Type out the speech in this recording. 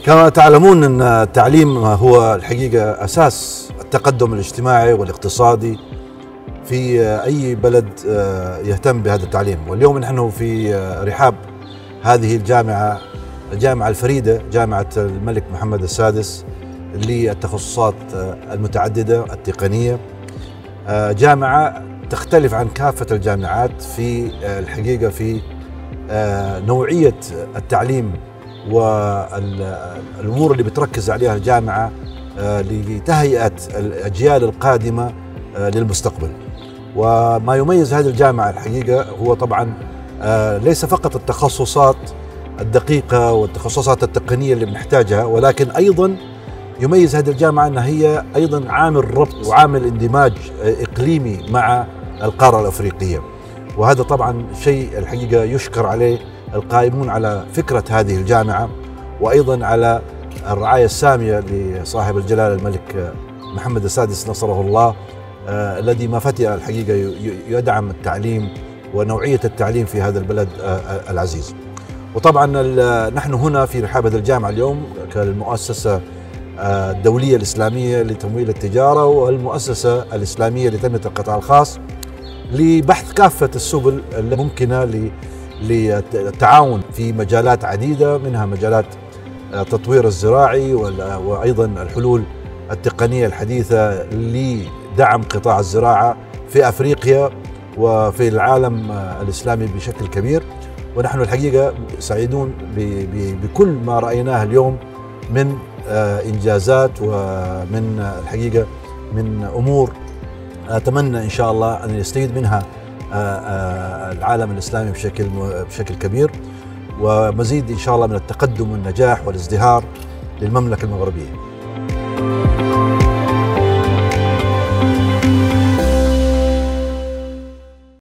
كما تعلمون أن التعليم هو الحقيقة أساس التقدم الاجتماعي والاقتصادي في أي بلد يهتم بهذا التعليم. واليوم نحن في رحاب هذه الجامعة الفريدة، جامعة الملك محمد السادس للتخصصات المتعددة التقنية. جامعة تختلف عن كافة الجامعات في الحقيقة في نوعية التعليم والأمور اللي بتركز عليها الجامعة لتهيئة الأجيال القادمة للمستقبل. وما يميز هذه الجامعة الحقيقة هو طبعا ليس فقط التخصصات الدقيقة والتخصصات التقنية اللي بنحتاجها، ولكن أيضا يميز هذه الجامعة أنها هي أيضا عامل ربط وعامل اندماج إقليمي مع القارة الأفريقية. وهذا طبعا شيء الحقيقة يشكر عليه القائمون على فكرة هذه الجامعة، وأيضا على الرعاية السامية لصاحب الجلالة الملك محمد السادس نصره الله، الذي ما فتئ الحقيقة يدعم التعليم ونوعية التعليم في هذا البلد العزيز. وطبعا نحن هنا في رحاب هذه الجامعة اليوم كالمؤسسة الدولية الإسلامية لتمويل التجارة والمؤسسة الإسلامية لتنمية القطاع الخاص لبحث كافة السبل الممكنة للتعاون في مجالات عديدة، منها مجالات التطوير الزراعي وأيضا الحلول التقنية الحديثة لدعم قطاع الزراعة في أفريقيا وفي العالم الإسلامي بشكل كبير. ونحن الحقيقة سعيدون بكل ما رأيناه اليوم من إنجازات ومن الحقيقة من أمور أتمنى إن شاء الله أن يستفيد منها العالم الإسلامي بشكل كبير، ومزيد إن شاء الله من التقدم والنجاح والازدهار للمملكة المغربية.